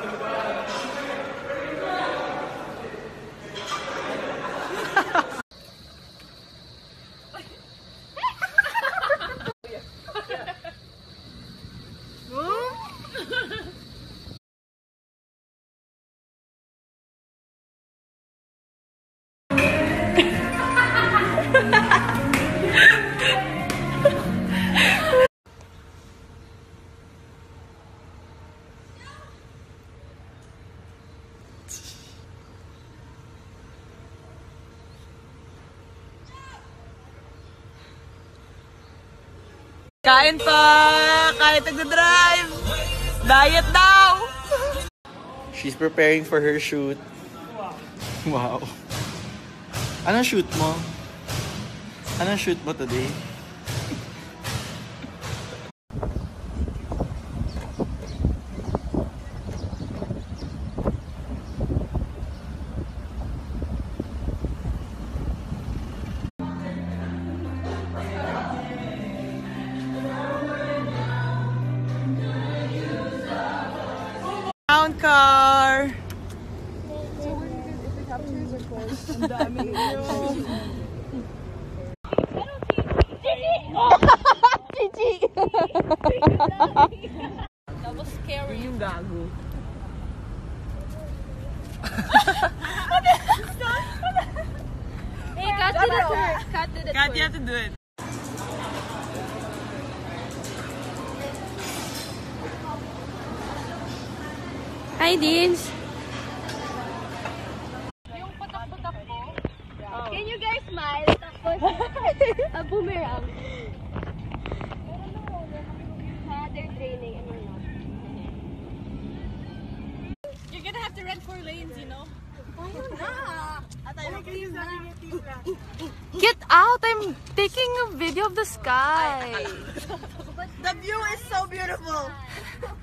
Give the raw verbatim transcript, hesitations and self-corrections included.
Kain pa! Kahit nag-drive! Diet daw! She's preparing for her shoot. Wow. Anong shoot mo? Anong shoot mo today? Sound car! Chichi! That was scary. Yung gago. Hey, Kat did it first. Kat did it Kat, first. you have to do it. Hi, Deans. Yung patak-patak ko. Oh. Can you guys smile? Tapos, a boomerang. Ha, they're training and we're not. You're gonna have to rent four lanes, you know? Get out! I'm taking a video of the sky. The view is so beautiful!